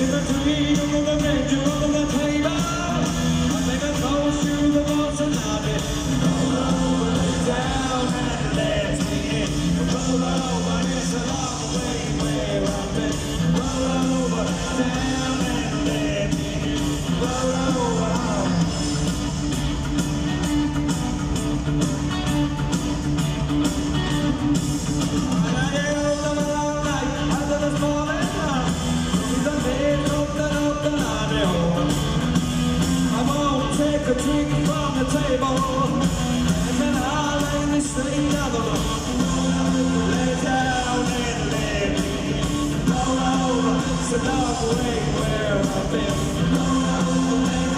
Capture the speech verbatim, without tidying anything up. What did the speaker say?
In the dream of the menu on the table, I think I told you the most and I've been roll over, lay down and let me in. Roll over, it's a long way where I've been. Roll over, down and let me in. Roll over. And I get over the long night after the falling down. The bed open up and I'll be home. I'm gonna take a drink from the table, and then I'll lay me straight down the road. Lay down and let me roll over. It's a long way where I've been. Roll over.